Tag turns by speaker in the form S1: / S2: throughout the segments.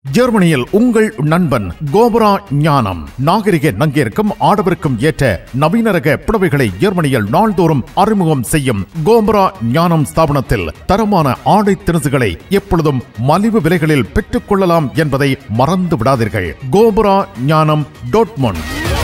S1: ஜெர்மனியில் உங்கள் நண்பன் கோபரா ஞானம் நாகரிக நங்கேற்கும் ஆடவருக்கும் ஏற்ற நவீன ரக புடவைகளை ஜெர்மனியில் நாள்தோறும் அறிமுகம் செய்யும் கோபரா ஞானம் ஸ்தாபனத்தில் தரமான ஆடை திணுசுகளை எப்பொழுதும் மலிவு விலைகளில் பெற்றுக் கொள்ளலாம் என்பதை மறந்து விடாதீர்கள். கோபரா ஞானம் டோட்மண்ட்.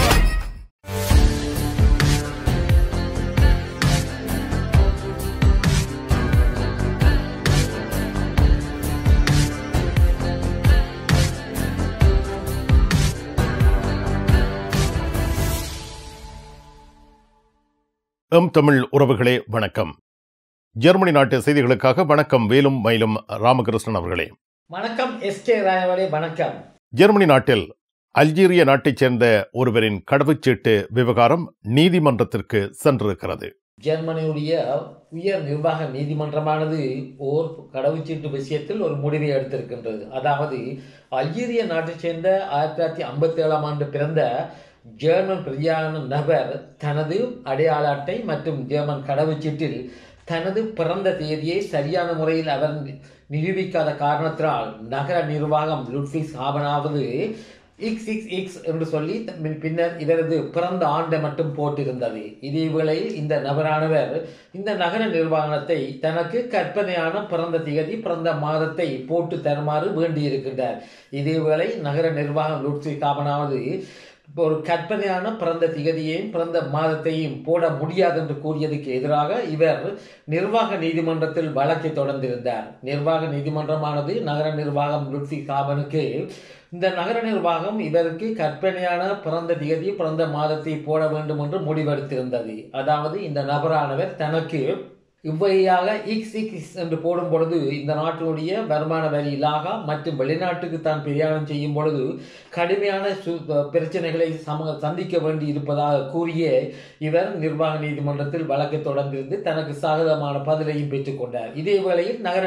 S1: தமிழ் உறவுகளே வணக்கம். ஜெர்மனி நாட்டு செய்திகளுக்காக வணக்கம் வேலும் மயிலும் ராமகிருஷ்ணன் அவர்களே.
S2: வணக்கம் எஸ்கே ராயவளே. வணக்கம்.
S1: ஜெர்மனி நாட்டில் அல்ஜீரிய நாட்டைச் சேர்ந்த ஒருவரின் கடவுச்சீட்டு விவகாரம் நீதிமன்றத்திற்கு சென்றிருக்கிறது.
S2: ஜெர்மனியுடைய உயர் நிர்வாக நீதிமன்றமானது ஓர் கடவுச்சீட்டு விஷயத்தில் ஒரு முடிவை எடுத்திருக்கின்றது. அதாவது அல்ஜீரிய நாட்டைச் சேர்ந்த 1957 ஆண்டு பிறந்த ஜெர்மன் பிரஜையான நபர் தனது அடையாள அட்டை மற்றும் ஜெர்மன் கடவுச்சீட்டில் தனது பிறந்த தேதியை சரியான முறையில் அவர் நிரூபிக்காத காரணத்தினால் நகர நிர்வாகம் லுட்விக் ஹாபனாவது XXX என்று சொல்லி பின்னர் இவரது பிறந்த ஆண்டை மட்டும் போட்டிருந்தது. இதே வேளையில் இந்த நபரானவர் இந்த நகர நிர்வாகத்தை தனக்கு கற்பனையான பிறந்த தேதி பிறந்த மாதத்தை போட்டு தருமாறு வேண்டியிருக்கின்றார். இதேவேளை நகர நிர்வாகம் லுட்விக் ஹாபனாவது ஒரு கற்பனையான பிறந்த திகதியையும் பிறந்த மாதத்தையும் போட முடியாது என்று கூறியதுக்கு எதிராக இவர் நிர்வாக நீதிமன்றத்தில் வழக்கை தொடர்ந்திருந்தார். நிர்வாக நீதிமன்றமானது நகர நிர்வாகம் லுட்விக் ஹாபனுக்கு இந்த நகர நிர்வாகம் இவருக்கு கற்பனையான பிறந்த திகதி பிறந்த மாதத்தை போட வேண்டும் என்று முடிவெடுத்திருந்தது. அதாவது இந்த நபரானவர் தனக்கு இவ்வையாக XXX என்று போடும் பொழுது இந்த நாட்டினுடைய வருமான வரி இலாகா மற்றும் வெளிநாட்டுக்கு தான் பிரயாணம் செய்யும் பொழுது கடுமையான பிரச்சனைகளை சந்திக்க வேண்டி இருப்பதாக கூறிய இவர் நிர்வாக நீதிமன்றத்தில் வழக்கை தொடர்ந்திருந்து தனக்கு சாதகமான பதிலையும் பெற்றுக்கொண்டார். இதே வேளையில் நகர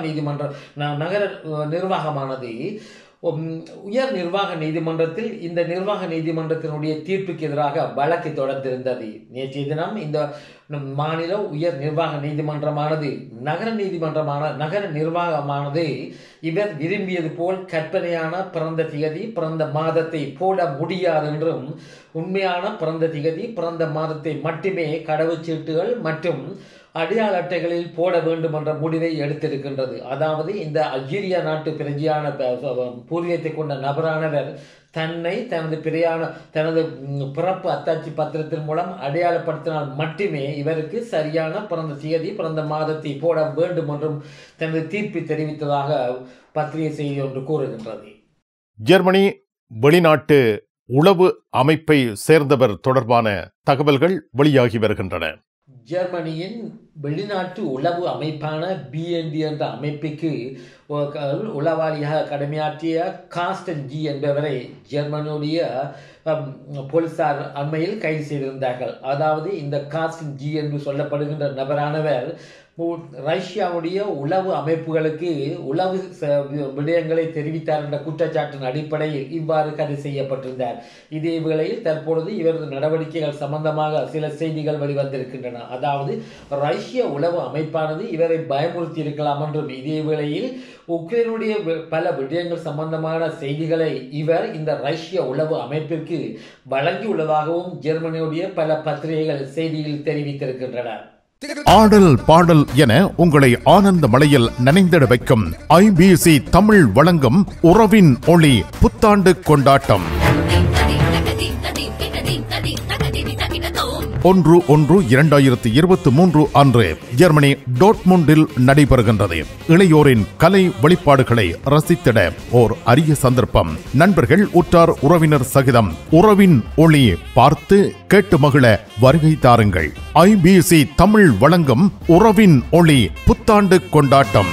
S2: நிர்வாகமானது உயர் நிர்வாக நீதிமன்றத்தில் இந்த நிர்வாக நீதிமன்றத்தினுடைய தீர்ப்புக்கு எதிராக வழக்கை தொடர்ந்திருந்தது. நேற்றைய தினம் இந்த மாநில உயர் நிர்வாக நீதிமன்றமானது நகர நிர்வாகமானது இவர் விரும்பியது போல் கற்பனையான பிறந்த திகதி பிறந்த மாதத்தை போட முடியாது என்றும் உண்மையான பிறந்த திகதி பிறந்த மாதத்தை மட்டுமே கடவுச்சீட்டுகள் மற்றும் அடையாள அட்டைகளில் போட வேண்டும் என்ற முடிவை எடுத்திருக்கின்றது. அதாவது இந்த அல்ஜீரியா நாட்டு பிரஜையான பூர்வீகத்தை கொண்ட நபரானவர் தனது பிறப்பு அத்தாட்சி பத்திரத்தின் மூலம் அடையாளப்படுத்தினால் மட்டுமே இவருக்கு சரியான பிறந்த தேதி பிறந்த மாதத்தை போட வேண்டும் என்றும் தனது தீர்ப்பை தெரிவித்ததாக பத்திரிகை செய்தி ஒன்று கூறுகின்றது.
S1: ஜெர்மனி வெளிநாட்டு உளவு அமைப்பை சேர்ந்தவர் தொடர்பான தகவல்கள் வெளியாகி வருகின்றன.
S2: ஜெர்மனியின் வெளிநாட்டு உளவு அமைப்பான BND என்ற அமைப்புக்கு உளவாளியாக கடமையாற்றிய காஸ்டன் ஜி என்பவரை ஜெர்மனியுடைய போலீசார் அண்மையில் கைது செய்திருந்தார்கள். அதாவது இந்த காஸ்டன் ஜி என்று சொல்லப்படுகின்ற நபரானவர் ரஷ்யாவுடைய உளவு அமைப்புகளுக்கு உளவு விடயங்களை தெரிவித்தார் என்ற குற்றச்சாட்டின் அடிப்படையில் இவ்வாறு கைது செய்யப்பட்டிருந்தார். இதே வேளையில் தற்பொழுது இவரது நடவடிக்கைகள் சம்பந்தமாக சில செய்திகள் வெளிவந்திருக்கின்றன. அதாவது ரஷ்ய உளவு அமைப்பானது இவரை பயமுறுத்தி இருக்கலாம் என்றும் இதே வேளையில் உக்ரைனுடைய பல விடயங்கள் சம்பந்தமான செய்திகளை இவர் இந்த ரஷ்ய உளவு அமைப்பிற்கு வழங்கியுள்ளதாகவும் ஜெர்மனியுடைய பல பத்திரிகைகள் செய்தியில் தெரிவித்திருக்கின்றன.
S1: ஆடல் பாடல் என உங்களை ஆனந்த மழையில் நனைந்திட வைக்கும் IBC தமிழ் வழங்கும் உறவின் ஒளி புத்தாண்டு கொண்டாட்டம் 1/1/2023 அன்று ஜெர்மனி டோட்முண்டில் நடைபெறுகின்றது. இளையோரின் கலை வெளிப்பாடுகளை ரசித்திட ஓர் அரிய சந்தர்ப்பம். நண்பர்கள் உற்றார் உறவினர் சகிதம் உறவின் ஒளி பார்த்து கேட்டு மகிழ வருகை தாருங்கள். IBC தமிழ் வழங்கும் உறவின் ஒளி புத்தாண்டு கொண்டாட்டம்.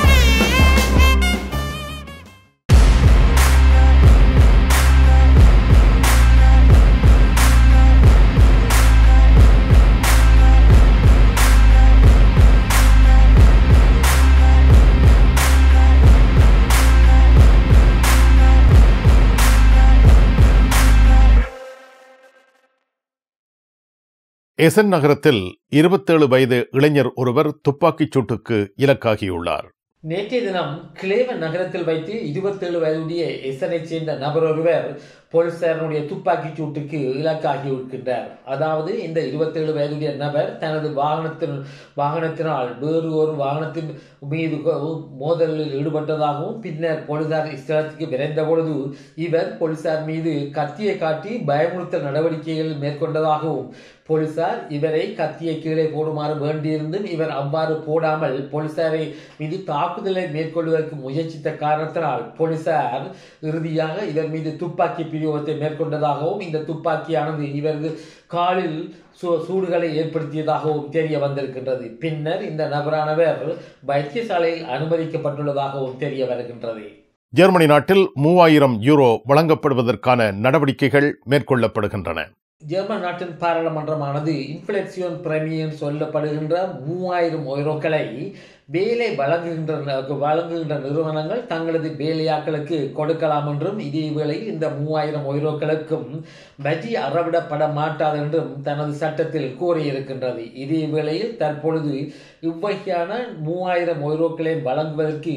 S1: எசன் நகரத்தில் 27 வயது இளைஞர் ஒருவர் துப்பாக்கிச் சூட்டுக்கு இலக்காகியுள்ளார்.
S2: நேற்றைய தினம் கிளேவன் நகரத்தில் வைத்து 27 வயதுடைய எஸ்ஸனை சேர்ந்த நபர் ஒருவர் போலீசாரனுடைய துப்பாக்கிச் சூட்டுக்கு இலக்காகி இருக்கின்றார். அதாவது இந்த 27 வயதுடைய நபர் தனது வாகனத்தினால் வேறு ஒரு வாகனத்தின் மீது மோதலில் ஈடுபட்டதாகவும் பின்னர் போலீசார் ஸ்தலத்துக்கு விரைந்த பொழுது இவர் போலீசார் மீது கத்தியை காட்டி பயமுறுத்தல் நடவடிக்கைகள் மேற்கொண்டதாகவும் போலீசார் இவரை கத்தியை கீழே போடுமாறு வேண்டியிருந்தும் இவர் அவ்வாறு போடாமல் போலீசாரை மீது தாக்குதலை மேற்கொள்வதற்கு முயற்சித்த காரணத்தினால் போலீசார் இறுதியாக இவர் மீது துப்பாக்கி பிரயோகத்தை மேற்கொண்டதாகவும் இந்த துப்பாக்கியானது இவரது காலில் சூடுகளை ஏற்படுத்தியதாகவும் தெரிய வந்திருக்கின்றது. பின்னர் இந்த நபரானவர் வைத்தியசாலையில் அனுமதிக்கப்பட்டுள்ளதாகவும் தெரிய வருகின்றது.
S1: ஜெர்மனி நாட்டில் 3000 யூரோ வழங்கப்படுவதற்கான நடவடிக்கைகள் மேற்கொள்ளப்படுகின்றன.
S2: ஜெர்மன் நாட்டின் பாராளுமன்றமானது இன்ஃப்ளேஷன் பிரீமியம் சொல்லப்படுகின்ற 3000 யூரோக்களை வேலை வழங்குகின்ற நிறுவனங்கள் தங்களது வேலையாட்களுக்கு கொடுக்கலாம் என்றும் இதே வேளையில் இந்த 3000 யூரோக்களுக்கும் வட்டி அறவிடப்பட மாட்டாது என்றும் தனது சட்டத்தில் கூறியிருக்கின்றது. இதே வேளையில் தற்பொழுது இவ்வகையான 3000 யூரோக்களை வழங்குவதற்கு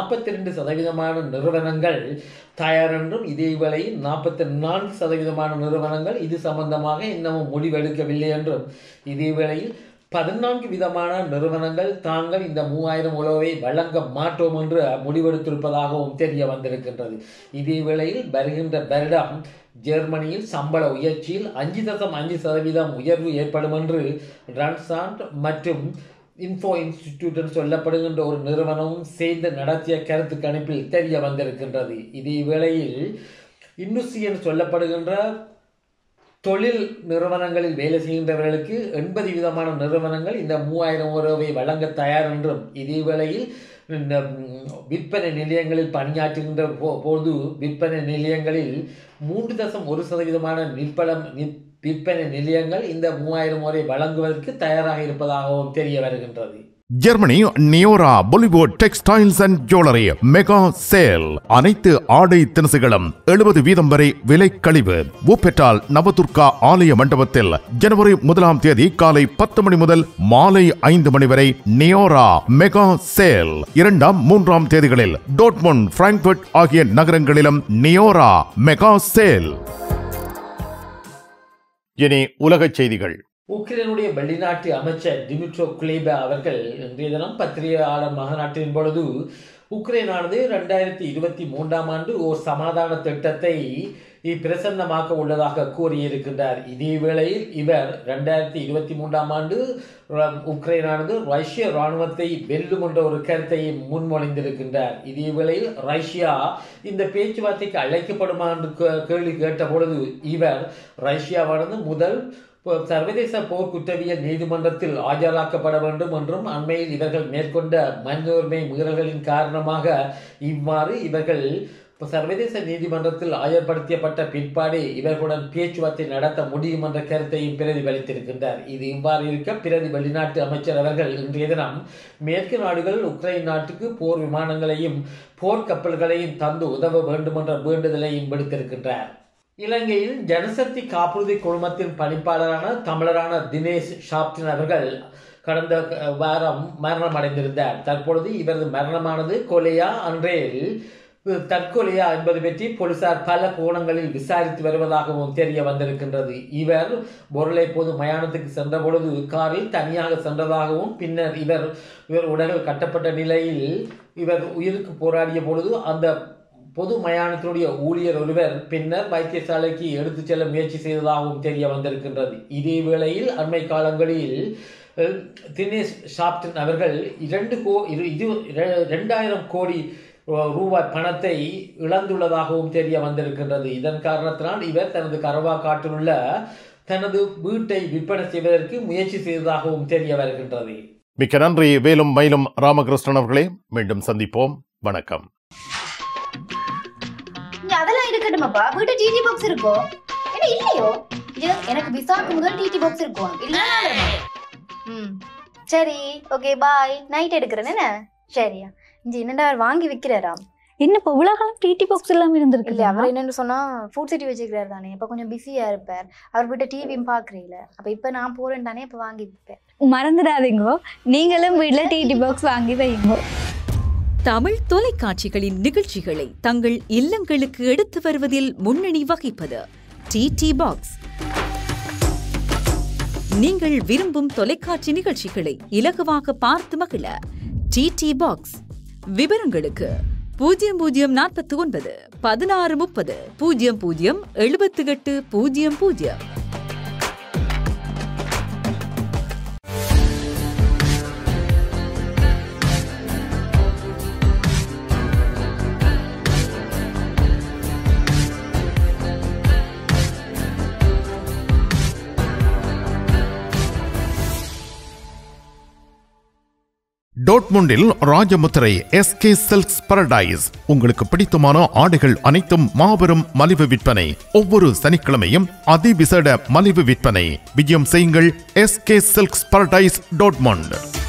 S2: 42% நிறுவனங்கள் தயார் என்றும் இதே வேளையில் 44% நிறுவனங்கள் இது சம்பந்தமாக இன்னமும் முடிவெடுக்கவில்லை என்றும் இதே வேளையில் 14 விதமான நிறுவனங்கள் தாங்கள் இந்த 3000 யூரோவை வழங்க மாட்டோம் என்று முடிவெடுத்திருப்பதாகவும் தெரிய வந்திருக்கின்றது. இதே வேளையில் வருகின்ற வருடம் ஜெர்மனியில் சம்பள உயர்ச்சியில் 5.5% உயர்வு ஏற்படும் என்று ரன்சாண்ட் மற்றும் இன்ஃபோ இன்ஸ்டிடியூட் சொல்லப்படுகின்ற ஒரு நிறுவனமும் சேர்ந்து நடத்திய கருத்து கணிப்பில் தெரிய வந்திருக்கின்றது. இதே வேளையில் இன்னுசியன் சொல்லப்படுகின்ற தொழில் நிறுவனங்களில் வேலை செய்கின்றவர்களுக்கு 80 விதமான நிறுவனங்கள் இந்த 3000 யூரோவை வழங்க தயார் என்றும் இதே வேளையில் இந்த விற்பனை நிலையங்களில் பணியாற்றுகின்ற போது விற்பனை நிலையங்களில் 3.1% விற்பனை நிலையங்கள் இந்த 3000 யூரோவை வழங்குவதற்கு தயாராக இருப்பதாகவும் தெரிய வருகின்றது.
S1: ஜெர்மனி நியோரா Bollywood textiles and jewellery mega sale. அனைத்து ஆடை தினசுகளும் 70% வரை விலை கழிவு. ஊப்பெட்டால் நவதுர்கா ஆலய மண்டபத்தில் ஜனவரி 1ஆம் தேதி காலை 10 மணி முதல் மாலை 5 மணி வரை நியோரா மெகா சேல். 2ஆம் 3ஆம் தேதிகளில் டோட்மண்ட், பிராங்க்ஃபர்ட் ஆகிய நகரங்களிலும் நியோரா மெகா சேல். இனி உலகச் செய்திகள்.
S2: உக்ரைனுடைய வெளிநாட்டு அமைச்சர் டிமிட்ரோ குலேபா அவர்கள் இன்றைய தினம் பத்திரிகையாளர் மாநாட்டின் பொழுது உக்ரைனானது 2023ஆம் ஆண்டு ஓர் சமாதான திட்டத்தை பிரசன்னமாக்க உள்ளதாக கூறியிருக்கின்றார். இதே வேளையில் இவர் 2023ஆம் ஆண்டு உக்ரைனானது ரஷ்ய இராணுவத்தை வெல்லும் என்ற ஒரு கருத்தை முன்மொழிந்திருக்கின்றார். இதே வேளையில் ரஷ்யா இந்த பேச்சுவார்த்தைக்கு அழைக்கப்படுமா என்று கேள்வி கேட்ட பொழுது இவர் ரஷ்யாவானது முதல் சர்வதேச போர் குற்றவியல் நீதிமன்றத்தில் ஆஜராக்கப்பட வேண்டும் என்றும் அண்மையில் இவர்கள் மேற்கொண்ட மனித உரிமை மீறல்களின் காரணமாக இவ்வாறு இவர்கள் சர்வதேச நீதிமன்றத்தில் ஆஜர்படுத்தப்பட்ட பிற்பாடு இவர்களுடன் பேச்சுவார்த்தை நடத்த முடியும் என்ற கருத்தையும் பிரதிபலித்திருக்கின்றார். இது இவ்வாறு இருக்க பிரதி வெளிநாட்டு அமைச்சர் அவர்கள் இன்றைய தினம் மேற்கு நாடுகள் உக்ரைன் நாட்டுக்கு போர் விமானங்களையும் போர்க்கப்பல்களையும் தந்து உதவ வேண்டும் என்ற வேண்டுதலையும் விடுத்திருக்கின்றார். இலங்கையில் ஜனசக்தி காப்புறுதி குழுமத்தின் பணிப்பாளரான தமிழரான தினேஷ் ஷாப்டின் அவர்கள் கடந்த வாரம் மரணம் அடைந்திருந்தார். தற்பொழுது இவரது மரணமானது கொலையா அன்றேல் தற்கொலையா என்பது பற்றி போலீசார் பல கோணங்களில் விசாரித்து வருவதாகவும் தெரிய வந்திருக்கின்றது. இவர் பொருளை போது மயானத்துக்கு சென்ற பொழுது காரில் தனியாக சென்றதாகவும் பின்னர் இவர் உடல்கள் கட்டப்பட்ட நிலையில் இவர் உயிருக்கு போராடிய பொழுது அந்த பொது மயானத்தினுடைய ஊழியர் ஒருவர் பின்னர் வைத்தியசாலைக்கு எடுத்துச் செல்ல முயற்சி செய்ததாகவும் தெரிய வந்திருக்கின்றது. இதே வேளையில் அண்மை காலங்களில் தினேஷ் ஷாப்டன் அவர்கள் 2000 கோடி ரூபாய் பணத்தை இழந்துள்ளதாகவும் தெரிய வந்திருக்கின்றது. இதன் காரணத்தினால் இவர் தனது கரவா காட்டில் உள்ள தனது வீட்டை விற்பனை செய்வதற்கு முயற்சி செய்ததாகவும் தெரிய வருகின்றது.
S1: மிக்க நன்றி வேலும் மயிலும் ராமகிருஷ்ணன் அவர்களே. மீண்டும் சந்திப்போம். வணக்கம்.
S3: அதெல்லாம் இருக்கட்டுமாப்பா, வீட்டு டிடி பாக்ஸ் இருக்கோ என்ன இல்லையோ? எனக்கு விசாக்கு முதல் டிடி பாக்ஸ் இருக்கும் இல்ல? சரி, ஓகே, பாய். நைட் எடுக்கிறேன் என்ன? சரியா? இங்க என்னடா வாங்கி விற்கிறாராம்.
S4: என்ன இப்போ உலகம் டிடி பாக்ஸ் எல்லாம் இருந்திருக்கு
S3: இல்ல? அவர் என்னன்னு சொன்னா ஃபுட் சிட்டி வச்சுக்கிறாரு தானே, இப்ப கொஞ்சம் பிஸியா இருப்பார். அவர் வீட்டை டிவியும் பாக்குறீங்கள, அப்ப இப்ப நான் போறேன் தானே, இப்ப வாங்கி விற்பேன்.
S4: மறந்துடாதீங்கோ, நீங்களும் வீட்டுல டிடி பாக்ஸ் வாங்கி வைங்க.
S5: தமிழ் தொலைக்காட்சிகளின் நிகழ்ச்சிகளை தங்கள் இல்லங்களுக்கு எடுத்து வருவதில் முன்னணி வகிப்பது டிடி பாக்ஸ். நீங்கள் விரும்பும் தொலைக்காட்சி நிகழ்ச்சிகளை இலகுவாக பார்த்து மகிழ டிடி பாக்ஸ். விவரங்களுக்கு 0049 1630 00 78 00.
S1: டோட்முண்டில் ராஜமுத்திரை எஸ்கே சில்க்ஸ் பாரடைஸ். உங்களுக்கு பிடித்தமான ஆடைகள் அனைத்தும் மாபெரும் மலிவு விற்பனை. ஒவ்வொரு சனிக்கிழமையும் அதிவிசேட மலிவு விற்பனை. விஜயம் செய்யுங்கள் எஸ்கே சில்க்ஸ் பாரடைஸ் டோட்முண்ட்.